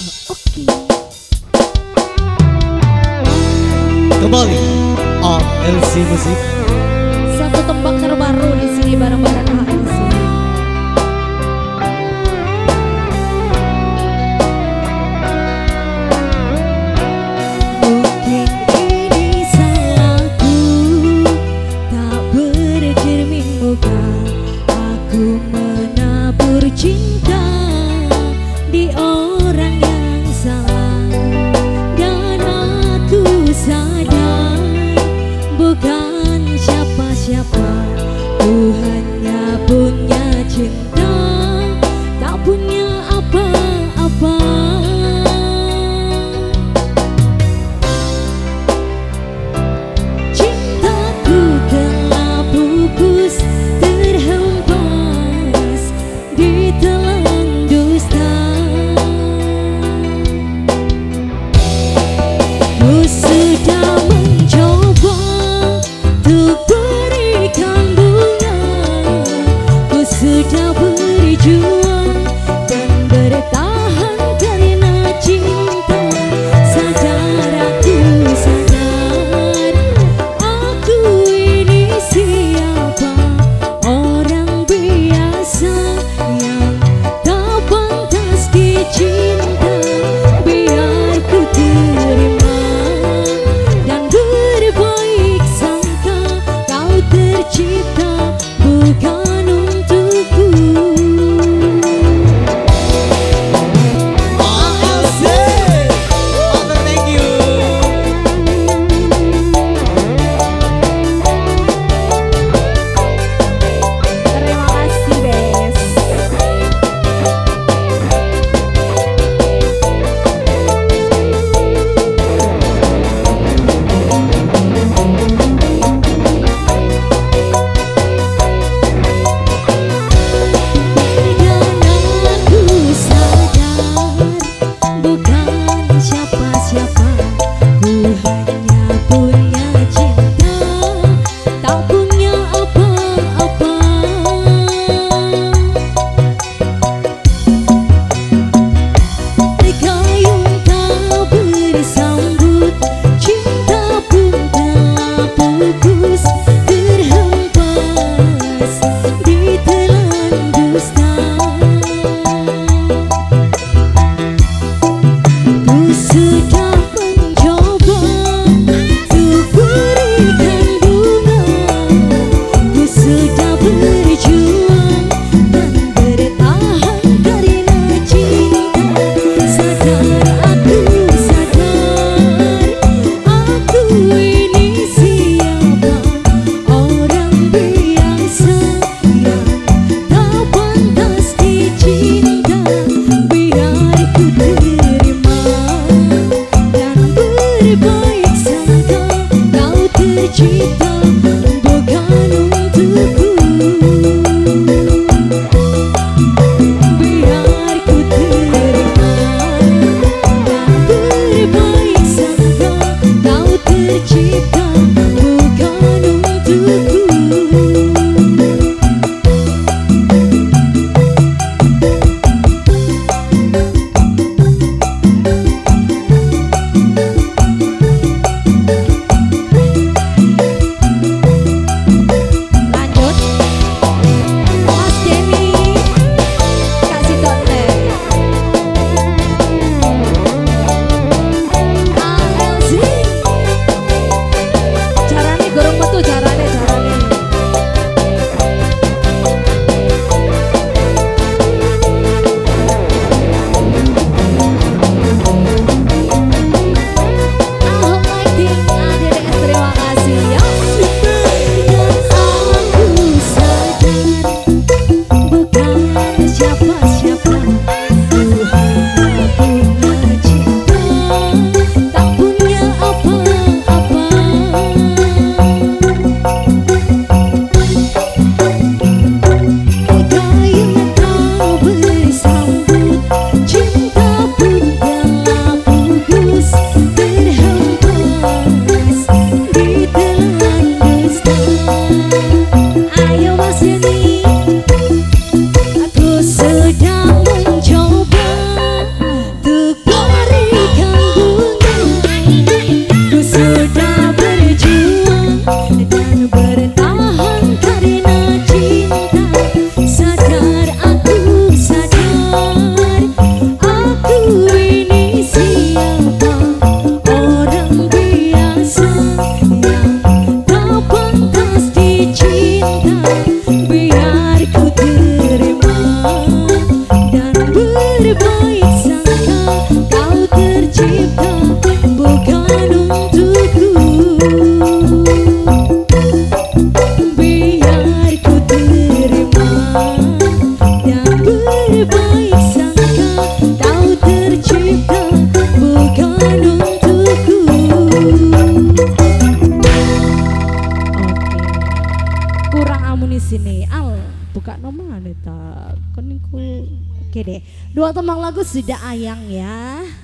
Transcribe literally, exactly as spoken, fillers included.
Oke. Kembali A L C Musik. Satu tembak terbaru di sini bareng-bareng A L C. Mungkin ini salahku, tak bercermin muka. Aku menabur cinta di orang yang salah, dan aku sadar bukan siapa-siapa, ku hanya berbaik sangka kau tercipta bukan untukku. Biar ku terima dan berbaik sangka kau tercipta bukan untukku. Kurang amunisi nih Al, buka nomor nih tak kan iku. Oke deh, dua tembang lagu sudah ayang ya.